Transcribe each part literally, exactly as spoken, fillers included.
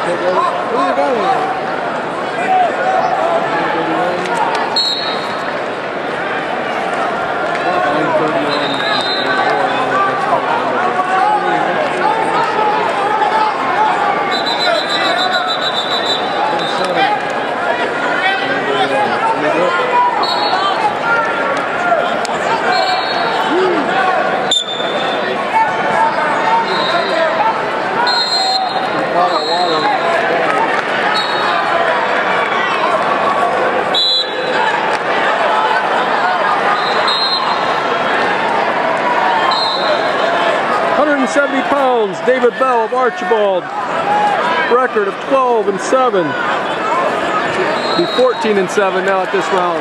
seventy pounds, David Bell of Archibald. Record of twelve and seven. Be fourteen and seven now at this round.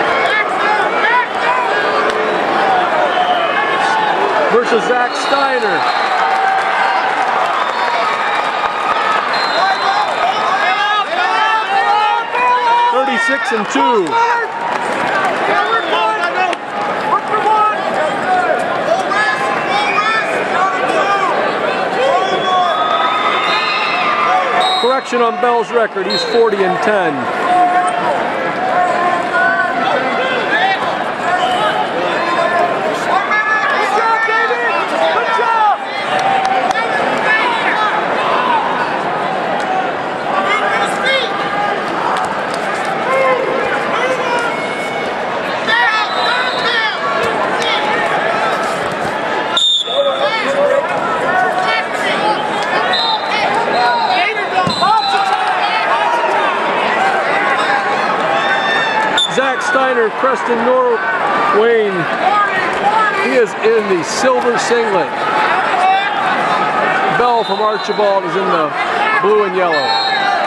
Versus Zach Steiner. thirty-six and two. Correction on Bell's record, he's forty and ten. Zach Steiner, Preston Norwayne, he is in the silver singlet. Bell from Archibald is in the blue and yellow.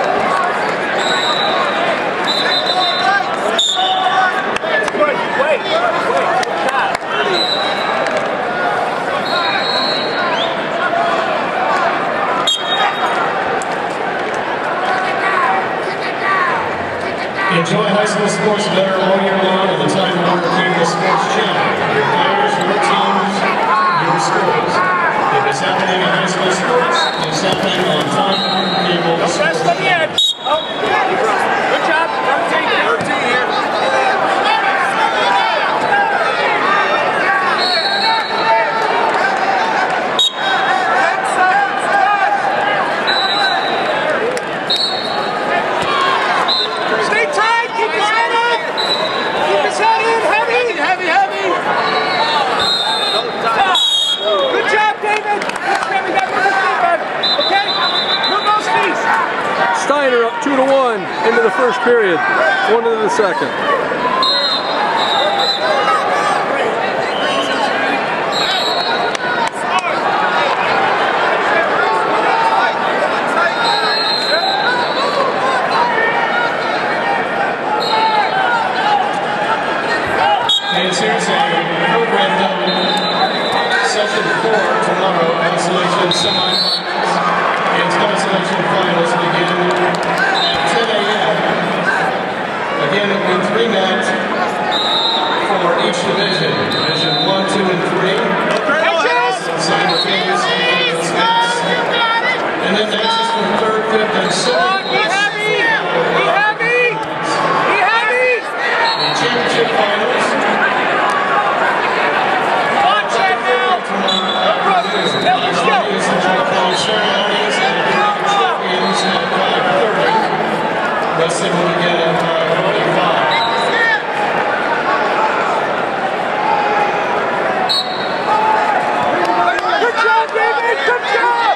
Enjoy high school sports better all year long at the Time Warner Cable Sports Channel. Your players, your teams, your schools. If it's happening in high school sports, it's happening on Time Warner Cable Sports Channel. Good job. thirteen here. Steiner up two to one into the first period, one into the second. And here's a program double. Session four tomorrow, isolation semifinals and consolation finals begin at ten A M Again, it will be three nights for each division. Division one, two, and three. Simultaneously in States. And then next is for third, fifth, and seventh. Be happy! Be happy! Be happy! The championship finals. Watch it now! Let's go! Ceremonies and champions at five thirty. Wrestling will begin at five forty-five. Good job, David! Good job!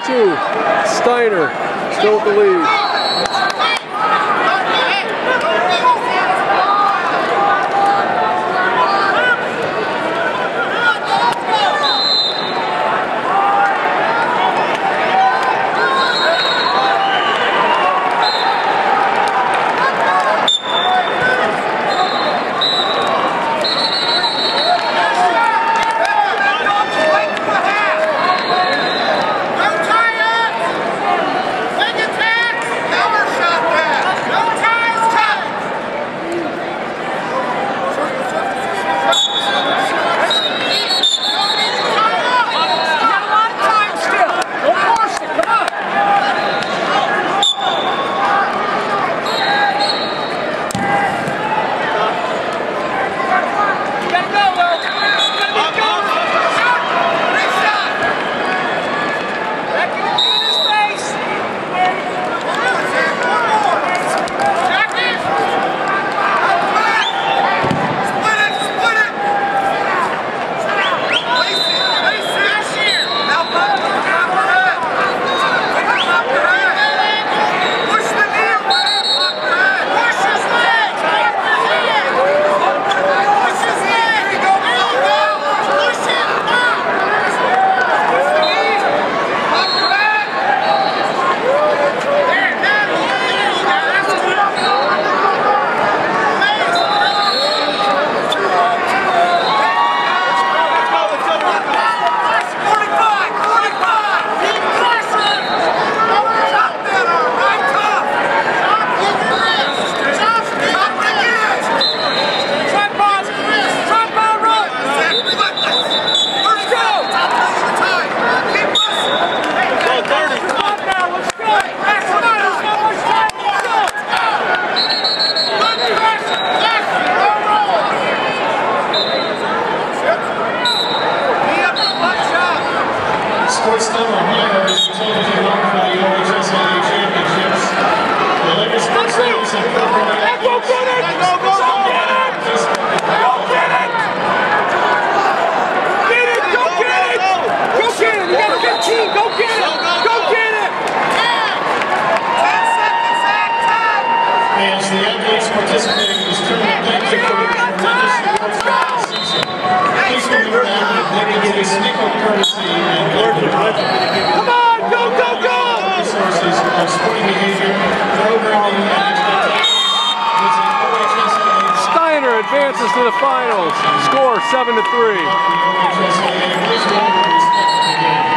two. Steiner still with the lead. Sports Time Ohio is television home for the O H S A A Championships. The latest sports news and programming updates. Go get it! Go, go, go! Get it! Go get it! Get it! Go get it! Go get it! You got a good team! Go get it! Go get it! ten seconds, Zach, time! As the athletes participating in this tournament, thank you for your tremendous support throughout the season. Please remember that they can get a sneak of courtesy and Come on! Go, go, go! resources of sporting behavior, programming, and expectations. Visit O H S A A. Steiner advances to the finals. Score seven to three. The O H S A A. Please remember to respect the game.